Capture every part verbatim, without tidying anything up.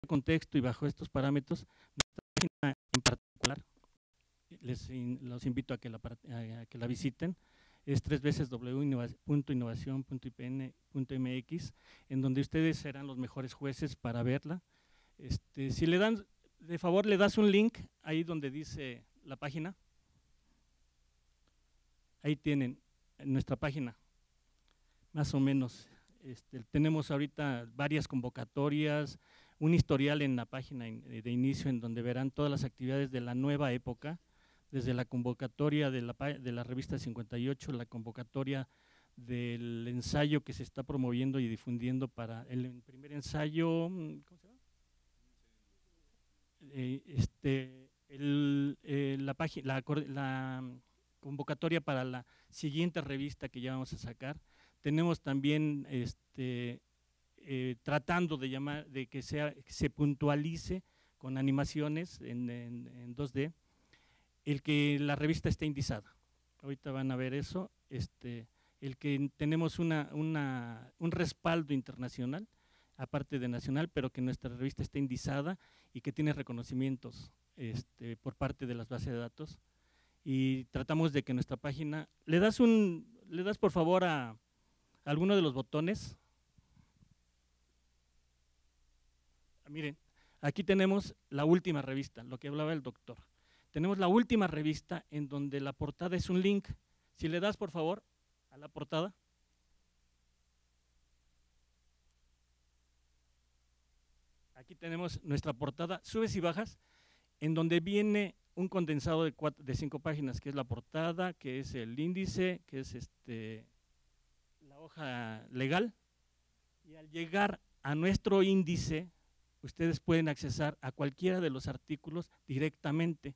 contexto y bajo estos parámetros, nuestra página en particular, les in, los invito a que la, a que la visiten, es tres veces w punto innovación punto i p n punto m x, en donde ustedes serán los mejores jueces para verla. Este, si le dan, de favor, le das un link ahí donde dice la página. Ahí tienen nuestra página, más o menos. Este, tenemos ahorita varias convocatorias, un historial en la página de inicio en donde verán todas las actividades de la nueva época, desde la convocatoria de la, de la revista cincuenta y ocho, la convocatoria del ensayo que se está promoviendo y difundiendo para el primer ensayo, ¿cómo se llama? Eh, este, el, eh, la, página, la, la convocatoria para la siguiente revista que ya vamos a sacar. Tenemos también este, eh, tratando de llamar, de que sea, que se puntualice con animaciones en, en, en dos D, el que la revista esté indizada. Ahorita van a ver eso, este, el que tenemos una, una, un respaldo internacional, aparte de nacional, pero que nuestra revista esté indizada y que tiene reconocimientos este, por parte de las bases de datos. Y tratamos de que nuestra página, le das un, le das por favor a alguno de los botones. Miren, aquí tenemos la última revista, lo que hablaba el doctor. Tenemos la última revista en donde la portada es un link. Si le das por favor a la portada. Aquí tenemos nuestra portada, subes y bajas, en donde viene un condensado de, cuatro, de cinco páginas, que es la portada, que es el índice, que es este, la hoja legal. Y al llegar a nuestro índice, ustedes pueden accesar a cualquiera de los artículos directamente.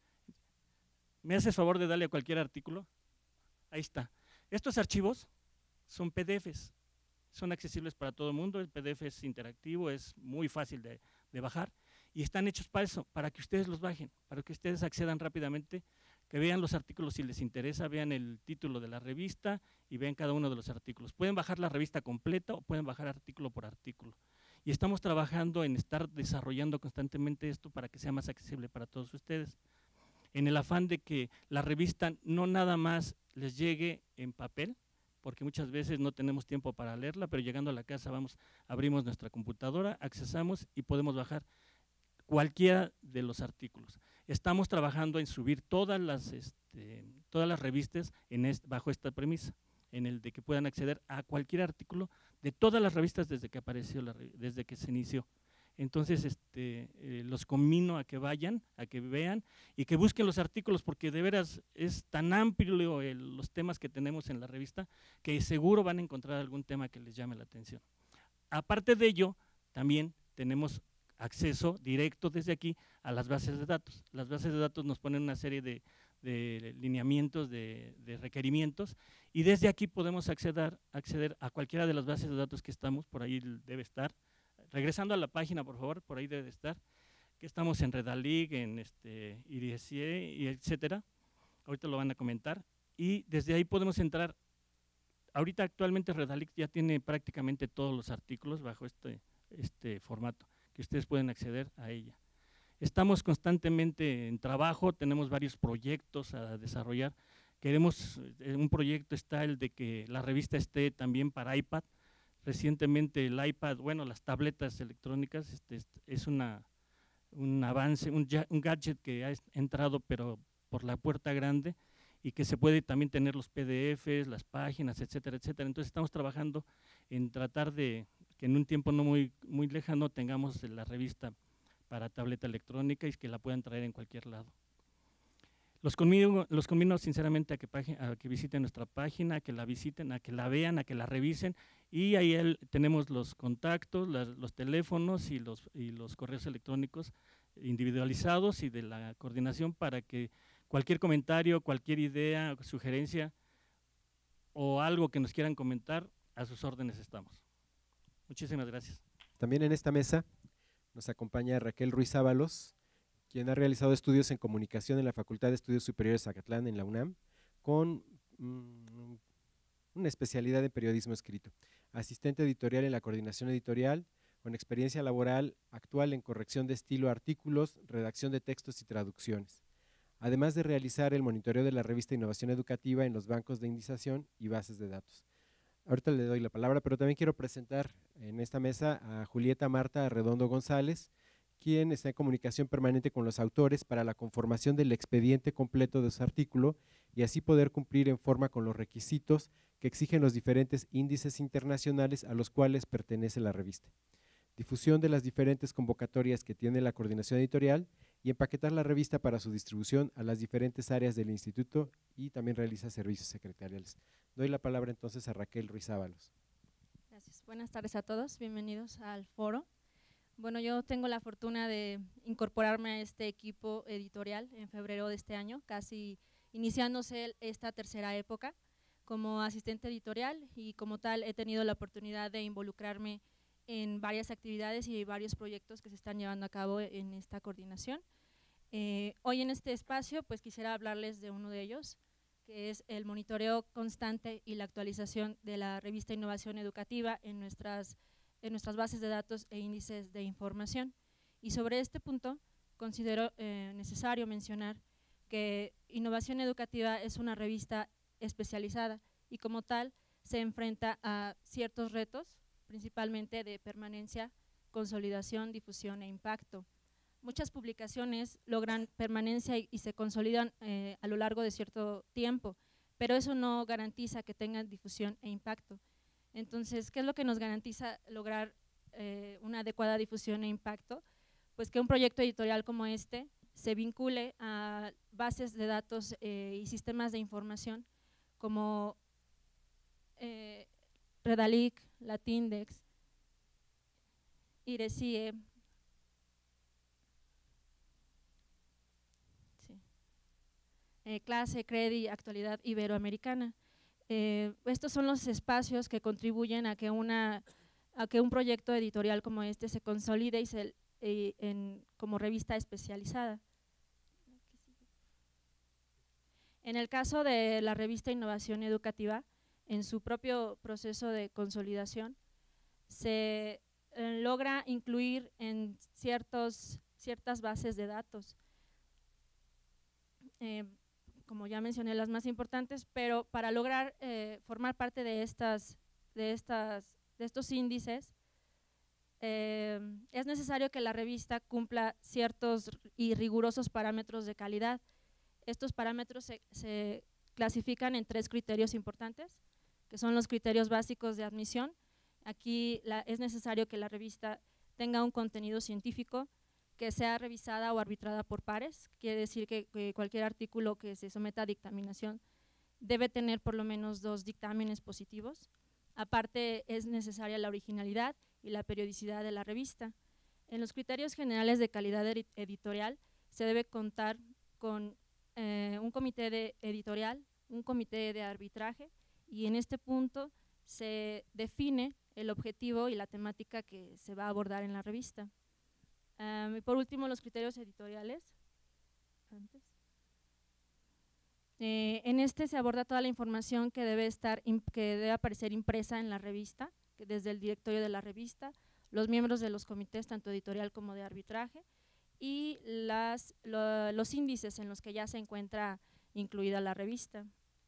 ¿Me haces favor de darle a cualquier artículo? Ahí está. Estos archivos son P D Fs, son accesibles para todo el mundo, el P D F es interactivo, es muy fácil de, de bajar y están hechos para eso, para que ustedes los bajen, para que ustedes accedan rápidamente, que vean los artículos si les interesa, vean el título de la revista y vean cada uno de los artículos. Pueden bajar la revista completa o pueden bajar artículo por artículo. Y estamos trabajando en estar desarrollando constantemente esto para que sea más accesible para todos ustedes, en el afán de que la revista no nada más les llegue en papel, porque muchas veces no tenemos tiempo para leerla, pero llegando a la casa vamos, abrimos nuestra computadora, accesamos y podemos bajar cualquiera de los artículos. Estamos trabajando en subir todas las, este, todas las revistas en este, bajo esta premisa, en el de que puedan acceder a cualquier artículo de todas las revistas desde que apareció, la, desde que se inició. Entonces, este, eh, los conmino a que vayan, a que vean y que busquen los artículos, porque de veras es tan amplio el, los temas que tenemos en la revista que seguro van a encontrar algún tema que les llame la atención. Aparte de ello, también tenemos acceso directo desde aquí a las bases de datos. Las bases de datos nos ponen una serie de, de lineamientos, de, de requerimientos, y desde aquí podemos acceder, acceder a cualquiera de las bases de datos que estamos, por ahí debe estar. Regresando a la página, por favor, por ahí debe estar, que estamos en Redalig, en este, I D S E, y etcétera. Ahorita lo van a comentar. Y desde ahí podemos entrar. Ahorita actualmente Redalig ya tiene prácticamente todos los artículos bajo este, este formato, que ustedes pueden acceder a ella. Estamos constantemente en trabajo, tenemos varios proyectos a desarrollar. Queremos, un proyecto está el de que la revista esté también para iPad. Recientemente el iPad, bueno, las tabletas electrónicas, este, es una, un avance, un, un gadget que ha entrado pero por la puerta grande y que se puede también tener los P D Fs, las páginas, etcétera, etcétera. Entonces estamos trabajando en tratar de que en un tiempo no muy, muy lejano tengamos la revista para tableta electrónica y que la puedan traer en cualquier lado. Los conmino, los conmino sinceramente a que, a que visiten nuestra página, a que la visiten, a que la vean, a que la revisen, y ahí el, tenemos los contactos, la, los teléfonos y los, y los correos electrónicos individualizados y de la coordinación para que cualquier comentario, cualquier idea, sugerencia o algo que nos quieran comentar, a sus órdenes estamos. Muchísimas gracias. También en esta mesa nos acompaña Raquel Ruiz Ábalos, quien ha realizado estudios en comunicación en la Facultad de Estudios Superiores Zacatlán, en la UNAM, con mmm, una especialidad en periodismo escrito. Asistente editorial en la coordinación editorial, con experiencia laboral actual en corrección de estilo, artículos, redacción de textos y traducciones, además de realizar el monitoreo de la revista Innovación Educativa en los bancos de indización y bases de datos. Ahorita le doy la palabra, pero también quiero presentar en esta mesa a Julieta Marta Arredondo González, quien está en comunicación permanente con los autores para la conformación del expediente completo de su artículo y así poder cumplir en forma con los requisitos que exigen los diferentes índices internacionales a los cuales pertenece la revista. Difusión de las diferentes convocatorias que tiene la coordinación editorial y empaquetar la revista para su distribución a las diferentes áreas del instituto y también realiza servicios secretariales. Doy la palabra entonces a Raquel Ruiz Ábalos. Gracias. Buenas tardes a todos, bienvenidos al foro. Bueno, yo tengo la fortuna de incorporarme a este equipo editorial en febrero de este año, casi iniciándose esta tercera época como asistente editorial, y como tal he tenido la oportunidad de involucrarme en varias actividades y varios proyectos que se están llevando a cabo en esta coordinación. Eh, hoy en este espacio pues quisiera hablarles de uno de ellos, que es el monitoreo constante y la actualización de la revista Innovación Educativa en nuestras, en nuestras bases de datos e índices de información. Y sobre este punto considero eh, necesario mencionar que Innovación Educativa es una revista especializada y como tal se enfrenta a ciertos retos, principalmente de permanencia, consolidación, difusión e impacto. Muchas publicaciones logran permanencia y, y se consolidan eh, a lo largo de cierto tiempo, pero eso no garantiza que tengan difusión e impacto. Entonces, ¿qué es lo que nos garantiza lograr eh, una adecuada difusión e impacto? Pues que un proyecto editorial como este se vincule a bases de datos eh, y sistemas de información como eh, Redalic, Latindex, IRECIE, sí. eh, Clase, Credi, Actualidad Iberoamericana. Eh, estos son los espacios que contribuyen a que, una, a que un proyecto editorial como este se consolide y se, eh, en, como revista especializada. En el caso de la revista Innovación Educativa, en su propio proceso de consolidación, se eh, logra incluir en ciertos, ciertas bases de datos, eh, como ya mencioné las más importantes, pero para lograr eh, formar parte de, estas, de, estas, de estos índices, eh, es necesario que la revista cumpla ciertos y rigurosos parámetros de calidad. Estos parámetros se, se clasifican en tres criterios importantes, que son los criterios básicos de admisión. Aquí la, es necesario que la revista tenga un contenido científico, que sea revisada o arbitrada por pares, quiere decir que, que cualquier artículo que se someta a dictaminación debe tener por lo menos dos dictámenes positivos. Aparte es necesaria la originalidad y la periodicidad de la revista. En los criterios generales de calidad editorial se debe contar con eh, un comité de editorial, un comité de arbitraje, y en este punto se define el objetivo y la temática que se va a abordar en la revista. Um, y por último, los criterios editoriales. Antes. Eh, en este se aborda toda la información que debe, estar, que debe aparecer impresa en la revista, que desde el directorio de la revista, los miembros de los comités, tanto editorial como de arbitraje, y las, lo, los índices en los que ya se encuentra incluida la revista.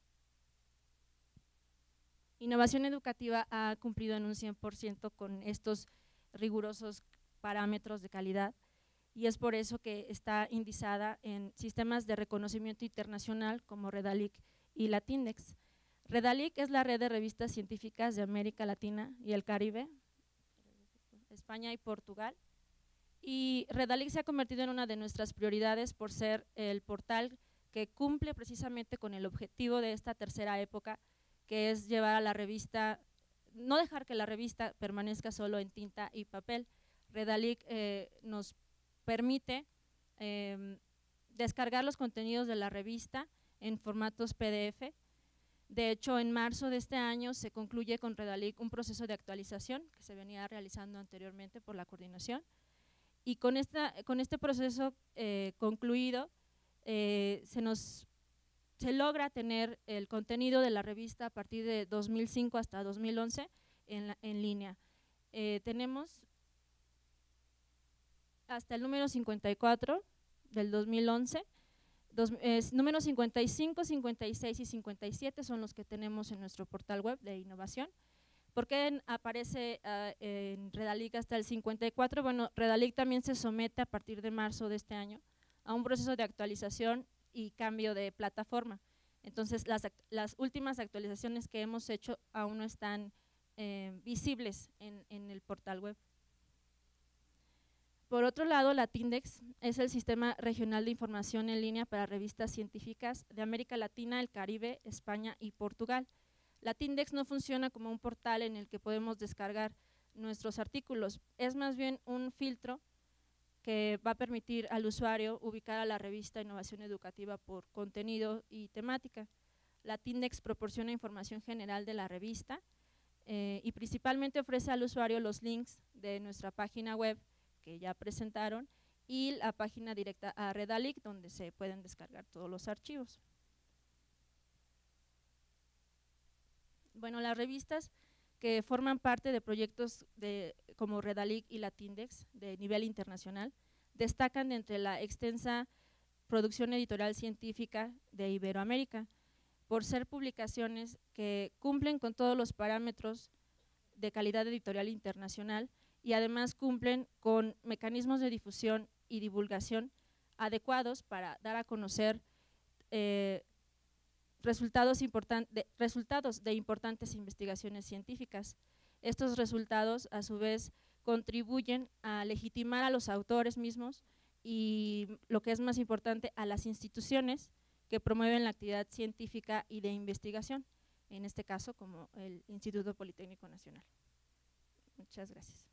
Innovación Educativa ha cumplido en un cien por ciento con estos rigurosos parámetros de calidad y es por eso que está indizada en sistemas de reconocimiento internacional como Redalic y Latindex. Redalic es la red de revistas científicas de América Latina y el Caribe, España y Portugal, y Redalic se ha convertido en una de nuestras prioridades por ser el portal que cumple precisamente con el objetivo de esta tercera época, que es llevar a la revista, no dejar que la revista permanezca solo en tinta y papel. Redalic eh, nos permite eh, descargar los contenidos de la revista en formatos P D F. De hecho, en marzo de este año se concluye con Redalic un proceso de actualización que se venía realizando anteriormente por la coordinación, y con, esta, con este proceso eh, concluido eh, se nos se logra tener el contenido de la revista a partir de dos mil cinco hasta dos mil once en, la, en línea. Eh, tenemos hasta el número cincuenta y cuatro del dos mil once. Dos, eh, números cincuenta y cinco, cincuenta y seis y cincuenta y siete son los que tenemos en nuestro portal web de innovación. ¿Por qué aparece uh, en Redalic hasta el cincuenta y cuatro? Bueno, Redalic también se somete a partir de marzo de este año a un proceso de actualización y cambio de plataforma. Entonces, las, las últimas actualizaciones que hemos hecho aún no están eh, visibles en, en el portal web. Por otro lado, Latindex es el sistema regional de información en línea para revistas científicas de América Latina, el Caribe, España y Portugal. Latindex no funciona como un portal en el que podemos descargar nuestros artículos, es más bien un filtro que va a permitir al usuario ubicar a la revista Innovación Educativa por contenido y temática. Latindex proporciona información general de la revista eh, y principalmente ofrece al usuario los links de nuestra página web que ya presentaron y la página directa a Redalic donde se pueden descargar todos los archivos. Bueno, las revistas que forman parte de proyectos de, como Redalic y Latindex de nivel internacional destacan de entre la extensa producción editorial científica de Iberoamérica por ser publicaciones que cumplen con todos los parámetros de calidad editorial internacional y además cumplen con mecanismos de difusión y divulgación adecuados para dar a conocer eh, resultados, de, resultados de importantes investigaciones científicas. Estos resultados, a su vez, contribuyen a legitimar a los autores mismos y, lo que es más importante, a las instituciones que promueven la actividad científica y de investigación, en este caso como el Instituto Politécnico Nacional. Muchas gracias.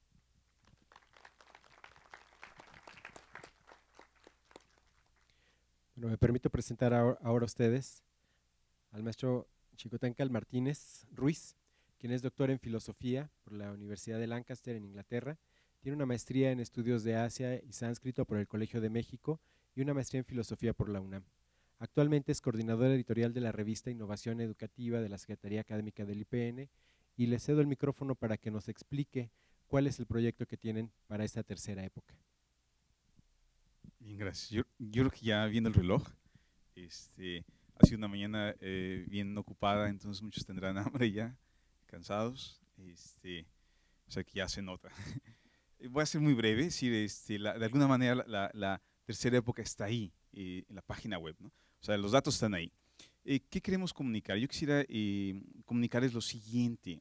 Bueno, me permito presentar ahora a ustedes al maestro Chicotencal Martínez Ruiz, quien es doctor en filosofía por la Universidad de Lancaster en Inglaterra, tiene una maestría en estudios de Asia y sánscrito por el Colegio de México y una maestría en filosofía por la UNAM. Actualmente es coordinador editorial de la revista Innovación Educativa de la Secretaría Académica del I P N y le cedo el micrófono para que nos explique cuál es el proyecto que tienen para esta tercera época. Bien, gracias. Yo, yo creo que ya viendo el reloj, este, ha sido una mañana eh, bien ocupada, entonces muchos tendrán hambre ya, cansados, este, o sea que ya se nota. Voy a ser muy breve, es decir, este, la, de alguna manera la, la, la tercera época está ahí, eh, en la página web, ¿no? O sea, los datos están ahí. Eh, ¿Qué queremos comunicar? Yo quisiera eh, comunicarles lo siguiente.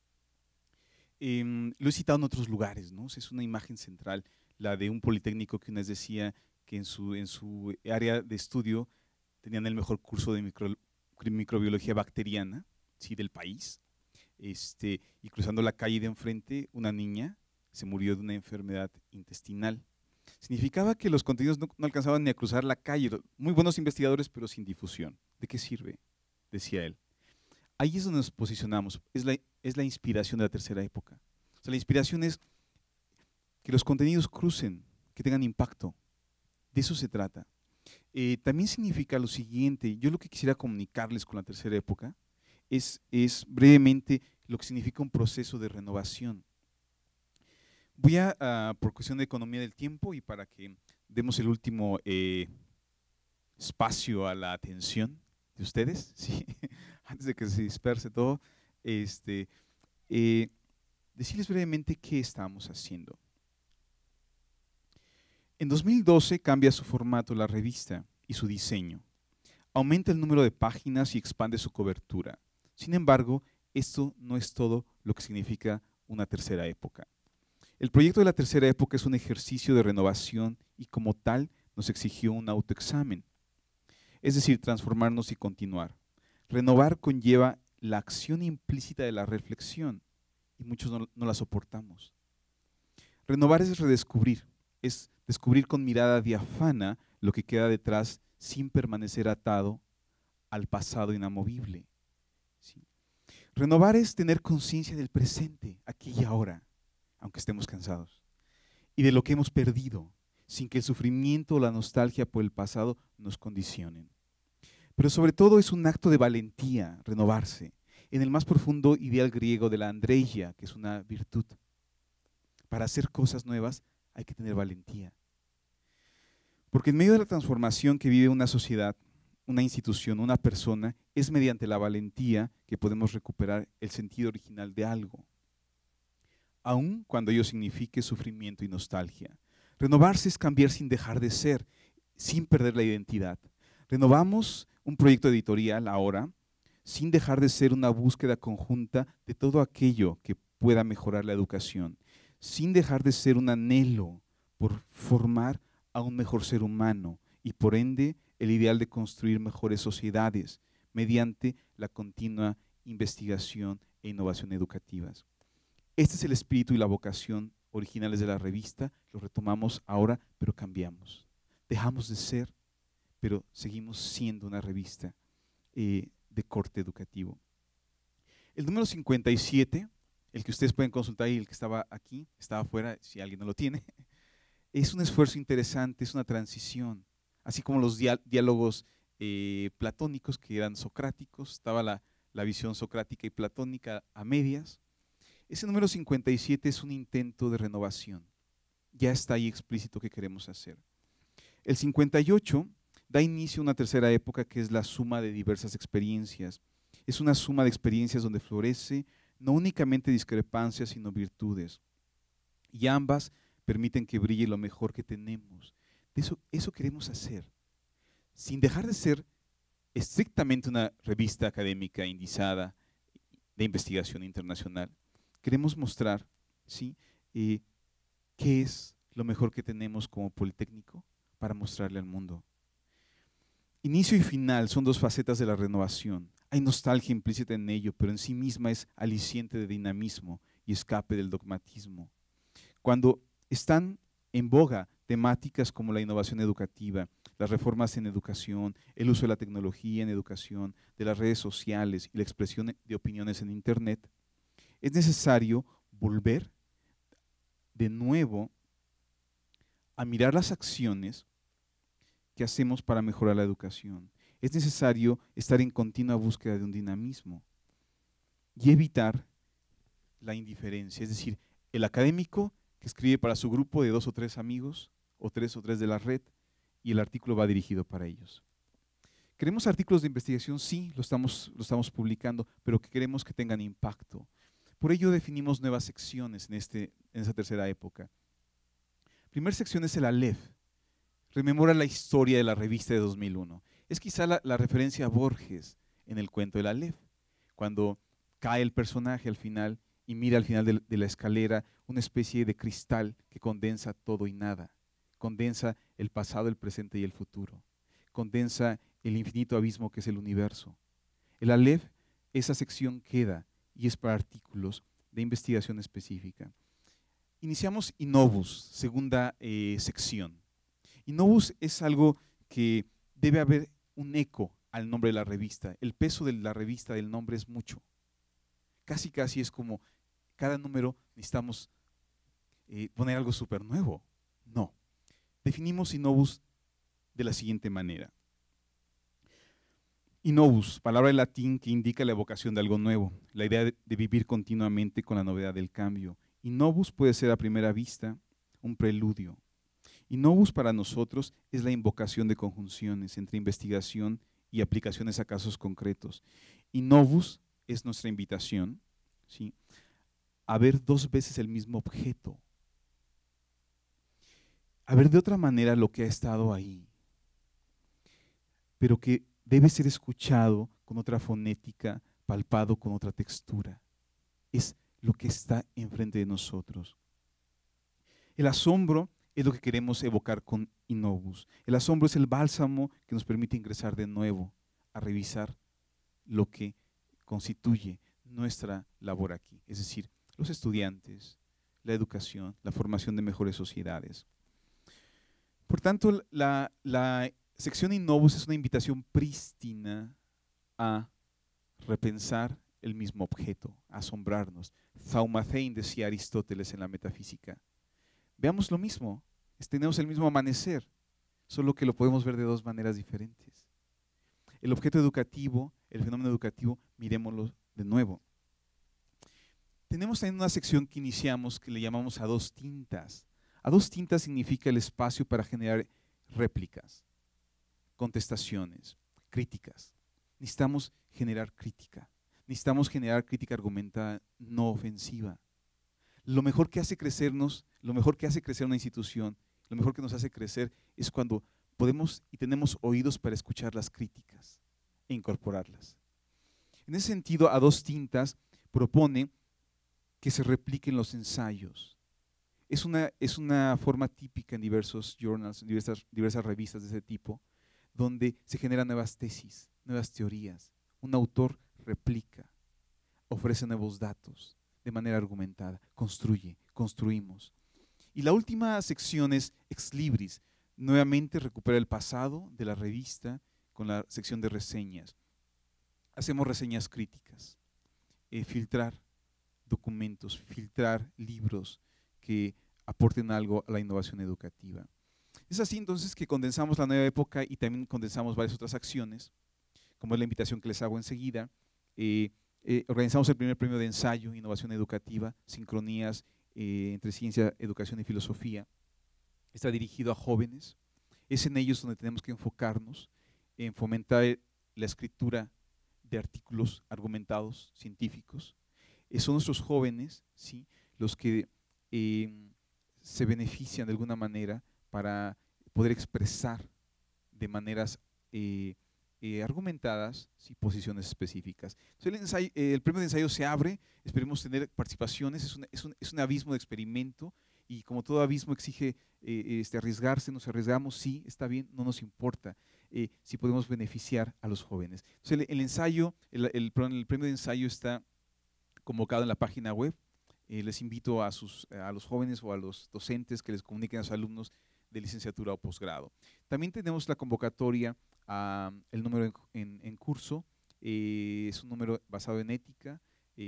Eh, lo he citado en otros lugares, ¿no? O sea, es una imagen central, la de un politécnico que una vez decía que en su, en su área de estudio tenían el mejor curso de micro, microbiología bacteriana, ¿sí?, del país, este, y cruzando la calle de enfrente, una niña se murió de una enfermedad intestinal. Significaba que los contenidos no, no alcanzaban ni a cruzar la calle, muy buenos investigadores, pero sin difusión. ¿De qué sirve?, decía él. Ahí es donde nos posicionamos, es la, es la inspiración de la tercera época. O sea, la inspiración es que los contenidos crucen, que tengan impacto. De eso se trata. Eh, también significa lo siguiente, yo lo que quisiera comunicarles con la tercera época es, es brevemente lo que significa un proceso de renovación. Voy a, uh, por cuestión de economía del tiempo y para que demos el último eh, espacio a la atención de ustedes, ¿sí? Antes de que se disperse todo, este, eh, decirles brevemente qué estamos haciendo. En dos mil doce cambia su formato la revista y su diseño. Aumenta el número de páginas y expande su cobertura. Sin embargo, esto no es todo lo que significa una tercera época. El proyecto de la tercera época es un ejercicio de renovación y como tal nos exigió un autoexamen. Es decir, transformarnos y continuar. Renovar conlleva la acción implícita de la reflexión y muchos no, no la soportamos. Renovar es redescubrir, es descubrir con mirada diáfana lo que queda detrás sin permanecer atado al pasado inamovible. ¿Sí? Renovar es tener conciencia del presente, aquí y ahora, aunque estemos cansados, y de lo que hemos perdido, sin que el sufrimiento o la nostalgia por el pasado nos condicionen. Pero sobre todo es un acto de valentía, renovarse, en el más profundo ideal griego de la andreia, que es una virtud. Para hacer cosas nuevas hay que tener valentía. Porque en medio de la transformación que vive una sociedad, una institución, una persona, es mediante la valentía que podemos recuperar el sentido original de algo, aun cuando ello signifique sufrimiento y nostalgia. Renovarse es cambiar sin dejar de ser, sin perder la identidad. Renovamos un proyecto editorial ahora, sin dejar de ser una búsqueda conjunta de todo aquello que pueda mejorar la educación, sin dejar de ser un anhelo por formar a un mejor ser humano y por ende el ideal de construir mejores sociedades mediante la continua investigación e innovación educativas. Este es el espíritu y la vocación originales de la revista, lo retomamos ahora, pero cambiamos. Dejamos de ser, pero seguimos siendo una revista eh, de corte educativo. El número cincuenta y siete, el que ustedes pueden consultar y el que estaba aquí, estaba afuera, si alguien no lo tiene, es un esfuerzo interesante, es una transición, así como los diálogos eh, platónicos que eran socráticos, estaba la, la visión socrática y platónica a medias. Ese número cincuenta y siete es un intento de renovación, ya está ahí explícito que queremos hacer. El cincuenta y ocho da inicio a una tercera época que es la suma de diversas experiencias. Es una suma de experiencias donde florece no únicamente discrepancias, sino virtudes. Y ambas permiten que brille lo mejor que tenemos. Eso, eso queremos hacer. Sin dejar de ser estrictamente una revista académica indizada de investigación internacional, queremos mostrar, ¿sí?, eh, qué es lo mejor que tenemos como Politécnico para mostrarle al mundo. Inicio y final son dos facetas de la renovación. Hay nostalgia implícita en ello, pero en sí misma es aliciente de dinamismo y escape del dogmatismo. Cuando están en boga temáticas como la innovación educativa, las reformas en educación, el uso de la tecnología en educación, de las redes sociales y la expresión de opiniones en Internet, es necesario volver de nuevo a mirar las acciones que hacemos para mejorar la educación. Es necesario estar en continua búsqueda de un dinamismo y evitar la indiferencia, es decir, el académico que escribe para su grupo de dos o tres amigos, o tres o tres de la red, y el artículo va dirigido para ellos. ¿Queremos artículos de investigación? Sí, lo estamos, lo estamos publicando, pero que queremos que tengan impacto. Por ello definimos nuevas secciones en, este, en esa tercera época. Primera sección es el Aleph. Rememora la historia de la revista de dos mil uno. Es quizá la, la referencia a Borges en el cuento del Aleph, cuando cae el personaje al final y mira al final de, de la escalera una especie de cristal que condensa todo y nada, condensa el pasado, el presente y el futuro, condensa el infinito abismo que es el universo. El Aleph, esa sección queda y es para artículos de investigación específica. Iniciamos Innovus, segunda eh, sección. Innovus es algo que debe haber un eco al nombre de la revista. El peso de la revista, del nombre, es mucho. Casi casi es como cada número necesitamos eh, poner algo súper nuevo. No. Definimos Innovus de la siguiente manera. Innovus, palabra en latín que indica la evocación de algo nuevo, la idea de, de vivir continuamente con la novedad del cambio. Innovus puede ser a primera vista un preludio. Innovus para nosotros es la invocación de conjunciones entre investigación y aplicaciones a casos concretos. Innovus es nuestra invitación, ¿sí?, a ver dos veces el mismo objeto, a ver de otra manera lo que ha estado ahí, pero que debe ser escuchado con otra fonética, palpado con otra textura. Es lo que está enfrente de nosotros. El asombro es lo que queremos evocar con Innovus. El asombro es el bálsamo que nos permite ingresar de nuevo a revisar lo que constituye nuestra labor aquí, es decir, los estudiantes, la educación, la formación de mejores sociedades. Por tanto, la, la sección Innovus es una invitación prístina a repensar el mismo objeto, a asombrarnos. Thaumathein, decía Aristóteles en la metafísica. Veamos lo mismo, tenemos el mismo amanecer, solo que lo podemos ver de dos maneras diferentes. El objeto educativo, el fenómeno educativo, miremoslo de nuevo. Tenemos también una sección que iniciamos que le llamamos a dos tintas. A dos tintas significa el espacio para generar réplicas, contestaciones, críticas. Necesitamos generar crítica. Necesitamos generar crítica argumentada no ofensiva. Lo mejor que hace crecernos, lo mejor que hace crecer una institución, lo mejor que nos hace crecer es cuando podemos y tenemos oídos para escuchar las críticas e incorporarlas. En ese sentido, A Dos Tintas propone que se repliquen los ensayos. Es una, es una forma típica en diversos journals, en diversas, diversas revistas de ese tipo, donde se generan nuevas tesis, nuevas teorías. Un autor replica, ofrece nuevos datos de manera argumentada, construye, construimos. Y la última sección es Ex Libris, nuevamente recupera el pasado de la revista con la sección de reseñas. Hacemos reseñas críticas, eh, filtrar documentos, filtrar libros que aporten algo a la innovación educativa. Es así entonces que condensamos la nueva época y también condensamos varias otras acciones, como es la invitación que les hago enseguida. Eh, eh, organizamos el primer premio de ensayo, innovación educativa, sincronías eh, entre ciencia, educación y filosofía. Está dirigido a jóvenes. Es en ellos donde tenemos que enfocarnos, en fomentar la escritura de artículos argumentados, científicos. Eh, son nuestros jóvenes, ¿sí?, los que eh, se benefician de alguna manera para poder expresar de maneras eh, eh, argumentadas, ¿sí?, posiciones específicas. Entonces el, ensayo, eh, el premio de ensayo se abre, esperemos tener participaciones, es un, es un, es un abismo de experimento y como todo abismo exige eh, este, arriesgarse, nos arriesgamos, sí, está bien, no nos importa eh, si podemos beneficiar a los jóvenes. Entonces el, el ensayo, el, el, el premio de ensayo está convocado en la página web. Eh, les invito a, sus, a los jóvenes o a los docentes que les comuniquen a sus alumnos de licenciatura o posgrado. También tenemos la convocatoria, a, el número en, en, en curso, eh, es un número basado en ética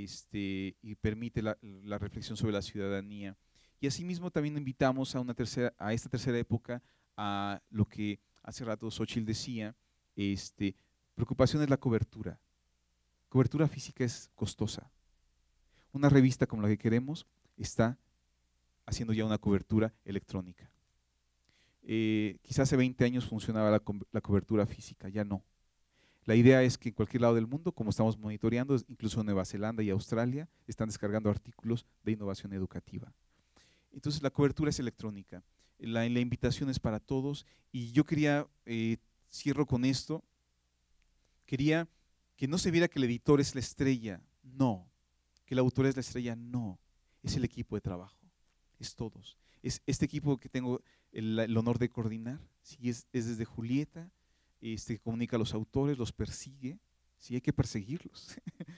este, y permite la, la reflexión sobre la ciudadanía. Y asimismo también invitamos a, una tercera, a esta tercera época a lo que hace rato Xochitl decía, este, preocupación es la cobertura. Cobertura física es costosa. Una revista como la que queremos está haciendo ya una cobertura electrónica. Eh, quizás hace veinte años funcionaba la, co la cobertura física, ya no. La idea es que en cualquier lado del mundo, como estamos monitoreando, incluso en Nueva Zelanda y Australia, están descargando artículos de innovación educativa. Entonces la cobertura es electrónica, la, la invitación es para todos y yo quería, eh, cierro con esto, quería que no se viera que el editor es la estrella, no. Que el autor es la estrella, no, es el equipo de trabajo, es todos. Es este equipo que tengo el, el honor de coordinar, ¿sí? es, es desde Julieta, este, que comunica a los autores, los persigue, sí, hay que perseguirlos.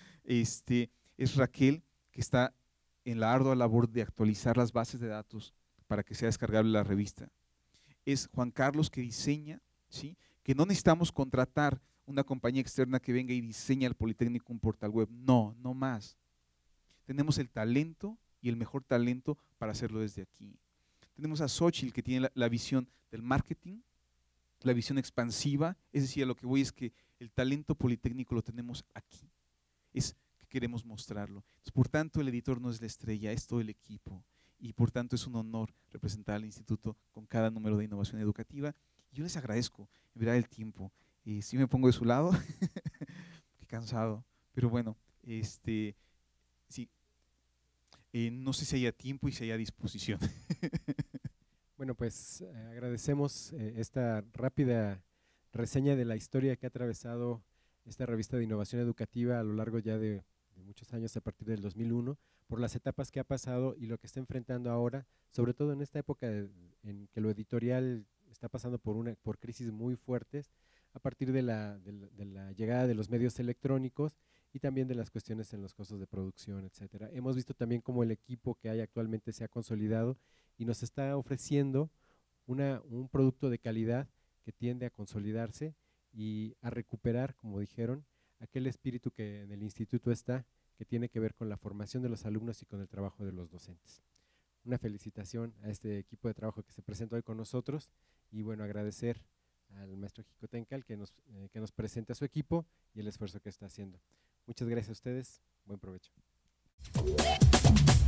este, es Raquel, que está en la ardua labor de actualizar las bases de datos para que sea descargable la revista. Es Juan Carlos, que diseña, ¿sí? Que no necesitamos contratar una compañía externa que venga y diseñe al Politécnico un portal web, no, no más. Tenemos el talento y el mejor talento para hacerlo desde aquí. Tenemos a Xochitl, que tiene la, la visión del marketing, la visión expansiva, es decir, a lo que voy es que el talento politécnico lo tenemos aquí, es que queremos mostrarlo. Entonces, por tanto, el editor no es la estrella, es todo el equipo y por tanto es un honor representar al instituto con cada número de innovación educativa. Y yo les agradezco, en verdad, el tiempo. Eh, si me pongo de su lado, qué cansado, pero bueno, este, sí. Eh, no sé si haya tiempo y si haya disposición. Bueno, pues eh, agradecemos eh, esta rápida reseña de la historia que ha atravesado esta revista de innovación educativa a lo largo ya de, de muchos años a partir del dos mil uno, por las etapas que ha pasado y lo que está enfrentando ahora, sobre todo en esta época de, en que lo editorial está pasando por, una, por crisis muy fuertes a partir de la, de, la, de la llegada de los medios electrónicos y también de las cuestiones en los costos de producción, etcétera. Hemos visto también cómo el equipo que hay actualmente se ha consolidado y nos está ofreciendo una, un producto de calidad que tiende a consolidarse y a recuperar, como dijeron, aquel espíritu que en el instituto está, que tiene que ver con la formación de los alumnos y con el trabajo de los docentes. Una felicitación a este equipo de trabajo que se presenta hoy con nosotros y bueno, agradecer al maestro Jicotencal que nos, eh, que nos presente a su equipo y el esfuerzo que está haciendo. Muchas gracias a ustedes, buen provecho.